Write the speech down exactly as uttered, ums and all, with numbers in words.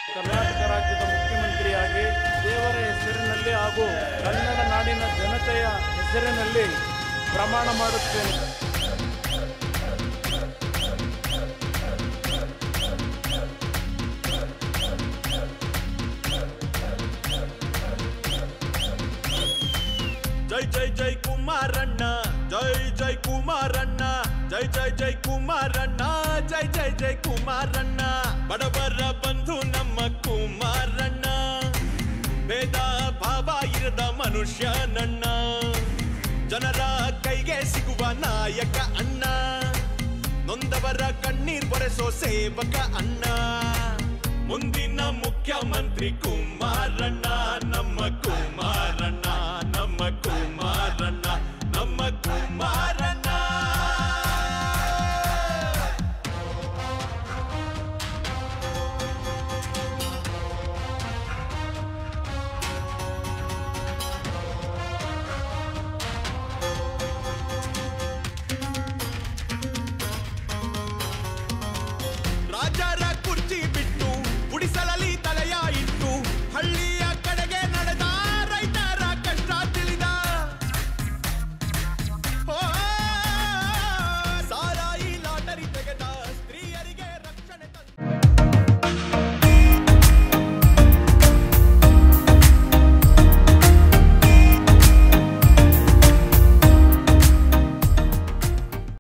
ಕರ್ನಾಟಕ ರಾಜ್ಯದ ಮುಖ್ಯಮಂತ್ರಿಯಾಗಿ ದೇವರ ಹೆಸರಿನಲ್ಲಿ ಹಾಗೂ ಕನ್ನಡ ನಾಡಿನ ಜನತೆಯ ಹೆಸರಿನಲ್ಲಿ ಪ್ರಮಾಣ ಮಾಡುತ್ತೇನೆ. ಜೈ ಜೈ ಜೈ ಕುಮಾರಣ್ಣ, ಜೈ ಜೈ ಕುಮಾರಣ್ಣ, ಜೈ ಜೈ ಜೈ ಕುಮಾರಣ್ಣ, ಜೈ ಜೈ ಜೈ ಕುಮಾರಣ್ಣ. ಬಡವರ ಬಂಧು ನಮ್ಮ ಕುಮಾರಣ್ಣ, ಭೇದ ಭಾವ ಇರದ ಮನುಷ್ಯ ನನ್ನ, ಜನರ ಕೈಗೆ ಸಿಗುವ ನಾಯಕ ಅಣ್ಣ, ನೊಂದವರ ಕಣ್ಣೀರ್ ಬರೆಸೋ ಸೇವಕ ಅಣ್ಣ. ಮುಂದಿನ ಮುಖ್ಯಮಂತ್ರಿ ಕುಮಾರಣ್ಣ, ನಮ್ಮ ಕುಮಾರಣ್ಣ, ನಮ್ಮ ಕುಮಾರಣ್ಣ, ನಮ್ಮ ಕುಮಾರಣ್ಣ.